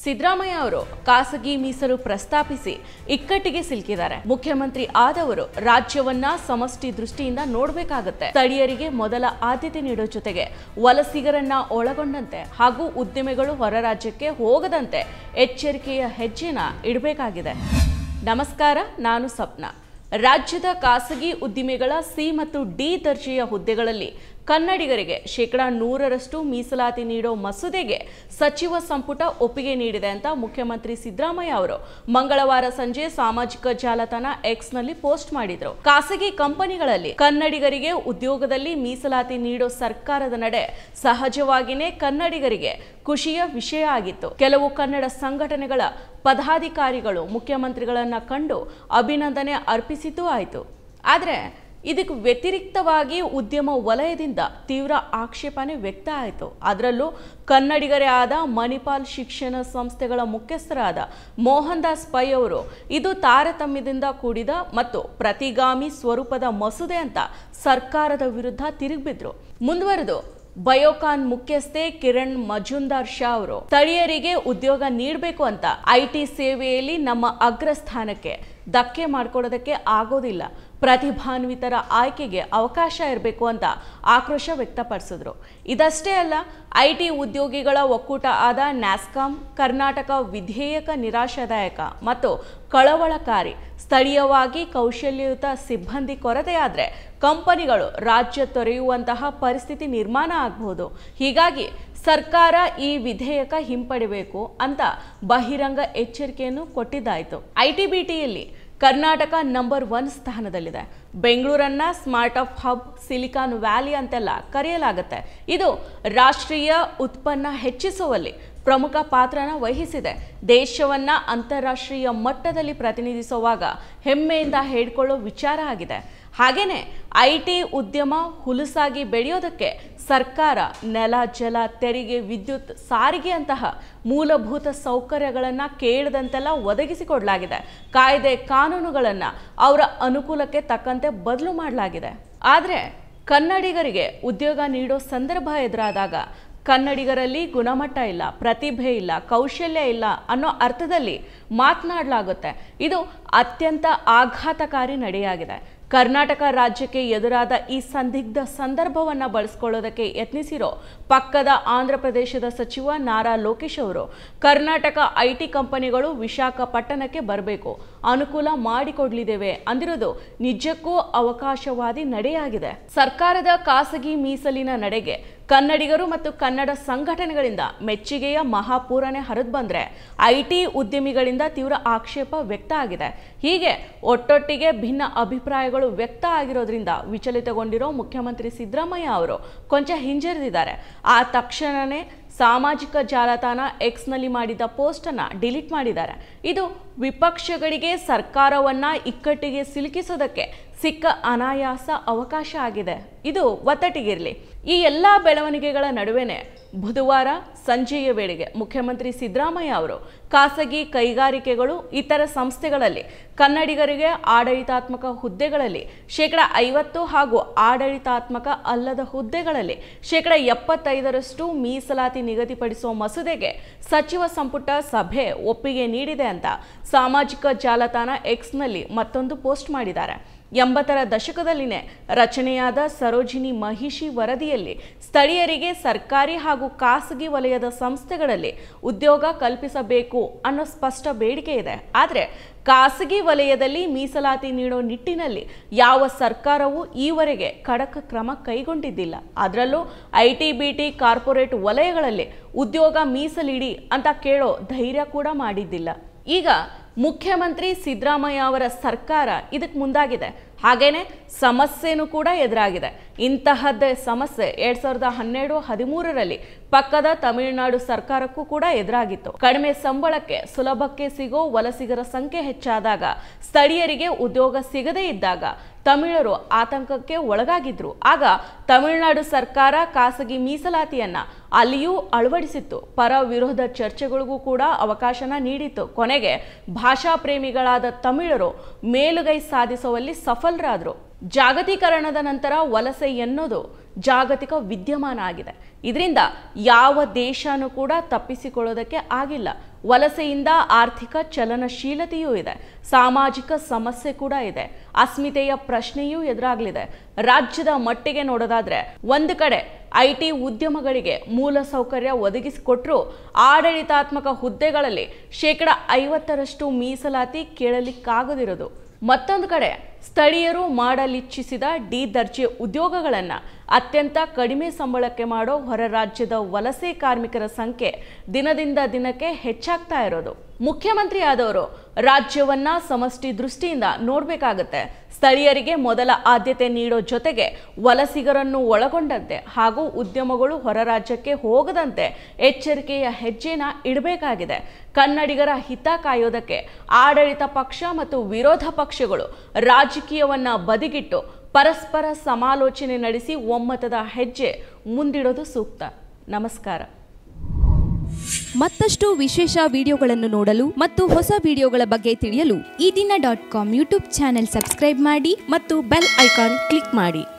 ಸಿದ್ದರಾಮಯ್ಯ ಅವರು ಖಾಸಗಿ ಮೀಸಲು ಪ್ರಸ್ತಾಪಿಸಿ ಇಕ್ಕಟ್ಟಿಗೆ ಸಿಲುಕಿದ್ದಾರೆ. ಮುಖ್ಯಮಂತ್ರಿ ಆದವರು ರಾಜ್ಯವನ್ನ ಸಮಷ್ಟಿ ದೃಷ್ಟಿಯಿಂದ ನೋಡಬೇಕಾಗುತ್ತೆ. ಸ್ಥಳೀಯರಿಗೆ ಮೊದಲ ಆದ್ಯತೆ ನೀಡೋ ಜೊತೆಗೆ ವಲಸಿಗರನ್ನ ಒಳಗೊಂಡಂತೆ ಹಾಗೂ ಉದ್ಯಮಿಗಳು ಹೊರ ರಾಜ್ಯಕ್ಕೆ ಹೋಗದಂತೆ ಎಚ್ಚರಿಕೆಯ ಹೆಜ್ಜೆನ ಇಡಬೇಕಾಗಿದೆ. ನಮಸ್ಕಾರ, ನಾನು ಸಪ್ನಾ. ರಾಜ್ಯದ ಖಾಸಗಿ ಉದ್ದಿಮೆಗಳ ಸಿ ಮತ್ತು ಡಿ ದರ್ಜೆಯ ಹುದ್ದೆಗಳಲ್ಲಿ ಕನ್ನಡಿಗರಿಗೆ 100% ಮೀಸಲಾತಿ ನೀಡೋ ಮಸೂದೆಗೆ ಸಚಿವ ಸಂಪುಟ ಒಪ್ಪಿಗೆ ನೀಡಿದೆ ಅಂತ ಮುಖ್ಯಮಂತ್ರಿ ಸಿದ್ದರಾಮಯ್ಯ ಅವರು ಮಂಗಳವಾರ ಸಂಜೆ ಸಾಮಾಜಿಕ ಜಾಲತಾಣ ಎಕ್ಸ್ನಲ್ಲಿ ಪೋಸ್ಟ್ ಮಾಡಿದ್ರು. ಖಾಸಗಿ ಕಂಪನಿಗಳಲ್ಲಿ ಕನ್ನಡಿಗರಿಗೆ ಉದ್ಯೋಗದಲ್ಲಿ ಮೀಸಲಾತಿ ನೀಡೋ ಸರ್ಕಾರದ ನಡೆ ಸಹಜವಾಗಿಯೇ ಕನ್ನಡಿಗರಿಗೆ ಖುಷಿಯ ವಿಷಯ ಆಗಿತ್ತು. ಕೆಲವು ಕನ್ನಡ ಸಂಘಟನೆಗಳ ಪದಾಧಿಕಾರಿಗಳು ಮುಖ್ಯಮಂತ್ರಿಗಳನ್ನ ಕಂಡು ಅಭಿನಂದನೆ ಅರ್ಪಿಸಿದ್ದೂ ಆಯಿತು. ಆದರೆ ಇದಕ್ಕೆ ವ್ಯತಿರಿಕ್ತವಾಗಿ ಉದ್ಯಮ ವಲಯದಿಂದ ತೀವ್ರ ಆಕ್ಷೇಪಣೆ ವ್ಯಕ್ತ ಆಯಿತು. ಅದರಲ್ಲೂ ಕನ್ನಡಿಗರೇ ಆದ ಮಣಿಪಾಲ್ ಶಿಕ್ಷಣ ಸಂಸ್ಥೆಗಳ ಮುಖ್ಯಸ್ಥರಾದ ಮೋಹನ್ ದಾಸ್ ಪೈ ಅವರು ಇದು ತಾರತಮ್ಯದಿಂದ ಕೂಡಿದ ಮತ್ತು ಪ್ರತಿಗಾಮಿ ಸ್ವರೂಪದ ಮಸೂದೆ ಅಂತ ಸರ್ಕಾರದ ವಿರುದ್ಧ ತಿರುಗಿಬಿದ್ರು. ಮುಂದುವರೆದು ಬಯೋಕಾನ್ ಮುಖ್ಯಸ್ಥೆ ಕಿರಣ್ ಮಜುಂದಾರ್ ಶಾ ಅವರು ಸ್ಥಳೀಯರಿಗೆ ಉದ್ಯೋಗ ನೀಡಬೇಕು ಅಂತ ಐಟಿ ಸೇವೆಯಲ್ಲಿ ನಮ್ಮ ಅಗ್ರಸ್ಥಾನಕ್ಕೆ ಧಕ್ಕೆ ಮಾಡಿಕೊಡೋದಕ್ಕೆ ಆಗೋದಿಲ್ಲ, ಪ್ರತಿಭಾನ್ವಿತರ ಆಯ್ಕೆಗೆ ಅವಕಾಶ ಇರಬೇಕು ಅಂತ ಆಕ್ರೋಶ ವ್ಯಕ್ತಪಡಿಸಿದ್ರು. ಇದಷ್ಟೇ ಅಲ್ಲ, ಐಟಿ ಉದ್ಯೋಗಿಗಳ ಒಕ್ಕೂಟ ಆದ ನ್ಯಾಸ್ಕಾಂ ಕರ್ನಾಟಕ ವಿಧೇಯಕ ನಿರಾಶಾದಾಯಕ ಮತ್ತು ಕಳವಳಕಾರಿ. ಸ್ಥಳೀಯವಾಗಿ ಕೌಶಲ್ಯಯುತ ಸಿಬ್ಬಂದಿ ಕೊರತೆಯಾದರೆ ಕಂಪನಿಗಳು ರಾಜ್ಯ ತೊರೆಯುವಂತಹ ಪರಿಸ್ಥಿತಿ ನಿರ್ಮಾಣ ಆಗಬಹುದು. ಹೀಗಾಗಿ ಸರ್ಕಾರ ಈ ವಿಧೇಯಕ ಹಿಂಪಡಿಬೇಕು ಅಂತ ಬಹಿರಂಗ ಎಚ್ಚರಿಕೆಯನ್ನು ಕೊಟ್ಟಿದ್ದಾಯಿತು. ಐಟಿ-ಬಿಟಿಯಲ್ಲಿ ಕರ್ನಾಟಕ ನಂಬರ್ 1 ಸ್ಥಾನದಲ್ಲಿದೆ. ಬೆಂಗಳೂರನ್ನ startup hub, Silicon Valley ಅಂತೆಲ್ಲ ಕರೆಯಲಾಗುತ್ತೆ. ಇದು ರಾಷ್ಟ್ರೀಯ ಉತ್ಪನ್ನ ಹೆಚ್ಚಿಸುವಲ್ಲಿ ಪ್ರಮುಖ ಪಾತ್ರನ ವಹಿಸಿದೆ. ದೇಶವನ್ನ ಅಂತಾರಾಷ್ಟ್ರೀಯ ಮಟ್ಟದಲ್ಲಿ ಪ್ರತಿನಿಧಿಸುವಾಗ ಹೆಮ್ಮೆಯಿಂದ ಹೇಳಿಕೊಳ್ಳೋ ವಿಚಾರ ಆಗಿದೆ. ಹಾಗೇನೆ ಐಟಿ ಉದ್ಯಮ ಹುಲುಸಾಗಿ ಬೆಳೆಯೋದಕ್ಕೆ ಸರ್ಕಾರ ನೆಲ, ಜಲ, ತೆರಿಗೆ, ವಿದ್ಯುತ್, ಸಾರಿಗೆ ಅಂತಹ ಮೂಲಭೂತ ಸೌಕರ್ಯಗಳನ್ನು ಕೇಳದಂತೆಲ್ಲ ಒದಗಿಸಿಕೊಡಲಾಗಿದೆ. ಕಾಯ್ದೆ ಕಾನೂನುಗಳನ್ನು ಅವರ ಅನುಕೂಲಕ್ಕೆ ತಕ್ಕಂತೆ ಬದಲು ಮಾಡಲಾಗಿದೆ. ಆದರೆ ಕನ್ನಡಿಗರಿಗೆ ಉದ್ಯೋಗ ನೀಡೋ ಸಂದರ್ಭ ಎದುರಾದಾಗ ಕನ್ನಡಿಗರಲ್ಲಿ ಗುಣಮಟ್ಟ ಇಲ್ಲ, ಪ್ರತಿಭೆ ಇಲ್ಲ, ಕೌಶಲ್ಯ ಇಲ್ಲ ಅನ್ನೋ ಅರ್ಥದಲ್ಲಿ ಮಾತನಾಡಲಾಗುತ್ತೆ. ಇದು ಅತ್ಯಂತ ಆಘಾತಕಾರಿ ನಡೆಯಾಗಿದೆ. ಕರ್ನಾಟಕ ರಾಜ್ಯಕ್ಕೆ ಎದುರಾದ ಈ ಸಂದಿಗ್ಧ ಸಂದರ್ಭವನ್ನು ಬಳಸಿಕೊಳ್ಳೋದಕ್ಕೆ ಯತ್ನಿಸಿರೋ ಪಕ್ಕದ ಆಂಧ್ರ ಪ್ರದೇಶದ ಸಚಿವ ನಾರಾ ಲೋಕೇಶ್ ಅವರು ಕರ್ನಾಟಕ ಐಟಿ ಕಂಪನಿಗಳು ವಿಶಾಖಪಟ್ಟಣಕ್ಕೆ ಬರಬೇಕು, ಅನುಕೂಲ ಮಾಡಿಕೊಡ್ಲಿದ್ದೇವೆ ಅಂದಿರೋದು ನಿಜಕ್ಕೂ ಅವಕಾಶವಾದಿ ನಡೆಯಾಗಿದೆ. ಸರ್ಕಾರದ ಖಾಸಗಿ ಮೀಸಲಿನ ನಡೆಗೆ ಕನ್ನಡಿಗರು ಮತ್ತು ಕನ್ನಡ ಸಂಘಟನೆಗಳಿಂದ ಮೆಚ್ಚುಗೆಯ ಮಹಾಪೂರನೆ ಹರಿದು ಬಂದರೆ ಐಟಿ ಉದ್ಯಮಿಗಳಿಂದ ತೀವ್ರ ಆಕ್ಷೇಪ ವ್ಯಕ್ತ ಆಗಿದೆ. ಹೀಗೆ ಒಟ್ಟೊಟ್ಟಿಗೆ ಭಿನ್ನ ಅಭಿಪ್ರಾಯಗಳು ವ್ಯಕ್ತ ಆಗಿರೋದ್ರಿಂದ ವಿಚಲಿತಗೊಂಡಿರೋ ಮುಖ್ಯಮಂತ್ರಿ ಸಿದ್ದರಾಮಯ್ಯ ಅವರು ಕೊಂಚ ಹಿಂಜರಿದಿದ್ದಾರೆ. ಆ ತಕ್ಷಣವೇ ಸಾಮಾಜಿಕ ಜಾಲತಾಣ ಎಕ್ಸ್ನಲ್ಲಿ ಮಾಡಿದ ಪೋಸ್ಟನ್ನು ಡಿಲೀಟ್ ಮಾಡಿದ್ದಾರೆ. ಇದು ವಿಪಕ್ಷಗಳಿಗೆ ಸರ್ಕಾರವನ್ನ ಇಕ್ಕಟ್ಟಿಗೆ ಸಿಲುಕಿಸೋದಕ್ಕೆ ಸಿಕ್ಕ ಅನಾಯಾಸ ಅವಕಾಶ ಆಗಿದೆ. ಇದು ಒತ್ತಟಿಗಿರಲಿ. ಈ ಎಲ್ಲ ಬೆಳವಣಿಗೆಗಳ ನಡುವೆನೇ ಬುಧವಾರ ಸಂಜೆಯ ವೇಳೆಗೆ ಮುಖ್ಯಮಂತ್ರಿ ಸಿದ್ದರಾಮಯ್ಯ ಅವರು ಖಾಸಗಿ ಕೈಗಾರಿಕೆಗಳು, ಇತರ ಸಂಸ್ಥೆಗಳಲ್ಲಿ ಕನ್ನಡಿಗರಿಗೆ ಆಡಳಿತಾತ್ಮಕ ಹುದ್ದೆಗಳಲ್ಲಿ 50% ಹಾಗೂ ಆಡಳಿತಾತ್ಮಕ ಅಲ್ಲದ ಹುದ್ದೆಗಳಲ್ಲಿ 75% ಮೀಸಲಾತಿ ನಿಗದಿಪಡಿಸುವ ಮಸೂದೆಗೆ ಸಚಿವ ಸಂಪುಟ ಸಭೆ ಒಪ್ಪಿಗೆ ನೀಡಿದೆ ಅಂತ ಸಾಮಾಜಿಕ ಜಾಲತಾಣ ಎಕ್ಸ್ನಲ್ಲಿ ಮತ್ತೊಂದು ಪೋಸ್ಟ್ ಮಾಡಿದ್ದಾರೆ. 80ರ ದಶಕದಲ್ಲಿನೇ ರಚನೆಯಾದ ಸರೋಜಿನಿ ಮಹಿಷಿ ವರದಿಯಲ್ಲಿ ಸ್ಥಳೀಯರಿಗೆ ಸರ್ಕಾರಿ ಹಾಗೂ ಖಾಸಗಿ ವಲಯದ ಸಂಸ್ಥೆಗಳಲ್ಲಿ ಉದ್ಯೋಗ ಕಲ್ಪಿಸಬೇಕು ಅನ್ನೋ ಸ್ಪಷ್ಟ ಬೇಡಿಕೆ ಇದೆ. ಆದರೆ ಖಾಸಗಿ ವಲಯದಲ್ಲಿ ಮೀಸಲಾತಿ ನೀಡೋ ನಿಟ್ಟಿನಲ್ಲಿ ಯಾವ ಸರ್ಕಾರವೂ ಈವರೆಗೆ ಖಡಕ್ ಕ್ರಮ ಕೈಗೊಂಡಿದ್ದಿಲ್ಲ. ಅದರಲ್ಲೂ ಐಟಿ-ಬಿಟಿ ಕಾರ್ಪೊರೇಟ್ ವಲಯಗಳಲ್ಲಿ ಉದ್ಯೋಗ ಮೀಸಲಿಡಿ ಅಂತ ಕೇಳೋ ಧೈರ್ಯ ಕೂಡ ಮಾಡಿದ್ದಿಲ್ಲ. ಈಗ ಮುಖ್ಯಮಂತ್ರಿ ಸಿದ್ದರಾಮಯ್ಯ ಅವರ ಸರ್ಕಾರ ಇದಕ್ಕೆ ಮುಂದಾಗಿದೆ. ಹಾಗೇನೆ ಸಮಸ್ಯೆನೂ ಕೂಡ ಎದುರಾಗಿದೆ. ಇಂತಹದ್ದೇ ಸಮಸ್ಯೆ 2012-13ರಲ್ಲಿ ಪಕ್ಕದ ತಮಿಳುನಾಡು ಸರ್ಕಾರಕ್ಕೂ ಕೂಡ ಎದುರಾಗಿತ್ತು. ಕಡಿಮೆ ಸಂಬಳಕ್ಕೆ ಸುಲಭಕ್ಕೆ ಸಿಗೋ ವಲಸಿಗರ ಸಂಖ್ಯೆ ಹೆಚ್ಚಾದಾಗ, ಸ್ಥಳೀಯರಿಗೆ ಉದ್ಯೋಗ ಸಿಗದೇ ಇದ್ದಾಗ ತಮಿಳರು ಆತಂಕಕ್ಕೆ ಒಳಗಾಗಿದ್ರು. ಆಗ ತಮಿಳುನಾಡು ಸರ್ಕಾರ ಖಾಸಗಿ ಮೀಸಲಾತಿಯನ್ನ ಅಲ್ಲಿಯೂ ಅಳವಡಿಸಿತ್ತು. ಪರ ವಿರೋಧ ಚರ್ಚೆಗಳಿಗೂ ಕೂಡ ಅವಕಾಶನ ನೀಡಿತ್ತು. ಕೊನೆಗೆ ಭಾಷಾ ಪ್ರೇಮಿಗಳಾದ ತಮಿಳರು ಮೇಲುಗೈ ಸಾಧಿಸುವಲ್ಲಿ ಸಫಲರಾದರು. ಜಾಗತೀಕರಣದ ನಂತರ ವಲಸೆ ಎನ್ನುವುದು ಜಾಗತಿಕ ವಿದ್ಯಮಾನ ಆಗಿದೆ. ಇದರಿಂದ ಯಾವ ದೇಶನೂ ಕೂಡ ತಪ್ಪಿಸಿಕೊಳ್ಳೋದಕ್ಕೆ ಆಗಿಲ್ಲ. ವಲಸೆಯಿಂದ ಆರ್ಥಿಕ ಚಲನಶೀಲತೆಯೂ ಇದೆ, ಸಾಮಾಜಿಕ ಸಮಸ್ಯೆ ಕೂಡ ಇದೆ, ಅಸ್ಮಿತೆಯ ಪ್ರಶ್ನೆಯೂ ಎದುರಾಗಲಿದೆ. ರಾಜ್ಯದ ಮಟ್ಟಿಗೆ ನೋಡೋದಾದ್ರೆ ಒಂದು ಕಡೆ ಐಟಿ ಉದ್ಯಮಗಳಿಗೆ ಮೂಲ ಸೌಕರ್ಯ ಒದಗಿಸಿಕೊಟ್ರೂ ಆಡಳಿತಾತ್ಮಕ ಹುದ್ದೆಗಳಲ್ಲಿ 50% ಮೀಸಲಾತಿ ಕೇಳಲಿಕ್ಕಾಗದಿರೋದು. ಮತ್ತೊಂದು ಕಡೆ ಸ್ಥಳೀಯರು ಮಾಡಲಿಚ್ಛಿಸಿದ ಡಿ ದರ್ಜೆ ಉದ್ಯೋಗಗಳನ್ನು ಅತ್ಯಂತ ಕಡಿಮೆ ಸಂಬಳಕ್ಕೆ ಮಾಡೋ ಹೊರ ರಾಜ್ಯದ ವಲಸೆ ಕಾರ್ಮಿಕರ ಸಂಖ್ಯೆ ದಿನದಿಂದ ದಿನಕ್ಕೆ ಹೆಚ್ಚಾಗ್ತಾ ಇರೋದು. ಮುಖ್ಯಮಂತ್ರಿ ಆದವರು ರಾಜ್ಯವನ್ನ ಸಮಷ್ಟಿ ದೃಷ್ಟಿಯಿಂದ ನೋಡಬೇಕಾಗತ್ತೆ. ಸ್ಥಳೀಯರಿಗೆ ಮೊದಲ ಆದ್ಯತೆ ನೀಡೋ ಜೊತೆಗೆ ವಲಸಿಗರನ್ನು ಒಳಗೊಂಡಂತೆ ಹಾಗೂ ಉದ್ಯಮಗಳು ಹೊರ ರಾಜ್ಯಕ್ಕೆ ಹೋಗದಂತೆ ಎಚ್ಚರಿಕೆಯ ಹೆಜ್ಜೆನ ಇಡಬೇಕಾಗಿದೆ. ಕನ್ನಡಿಗರ ಹಿತ ಕಾಯೋದಕ್ಕೆ ಆಡಳಿತ ಪಕ್ಷ ಮತ್ತು ವಿರೋಧ ಪಕ್ಷಗಳು ರಾಜಕೀಯವನ್ನ ಬದಿಗಿಟ್ಟು ಪರಸ್ಪರ ಸಮಾಲೋಚನೆ ನಡೆಸಿ ಒಮ್ಮತದ ಹೆಜ್ಜೆ ಮುಂದಿಡೋದು ಸೂಕ್ತ. ನಮಸ್ಕಾರ. ಮತ್ತಷ್ಟು ವಿಶೇಷ ವಿಡಿಯೋಗಳನ್ನು ನೋಡಲು ಮತ್ತು ಹೊಸ ವಿಡಿಯೋಗಳ ಬಗ್ಗೆ ತಿಳಿಯಲು eDina.com ಯೂಟ್ಯೂಬ್ ಚಾನೆಲ್ ಸಬ್ಸ್ಕ್ರೈಬ್ ಮಾಡಿ ಮತ್ತು ಬೆಲ್ ಐಕಾನ್ ಕ್ಲಿಕ್ ಮಾಡಿ.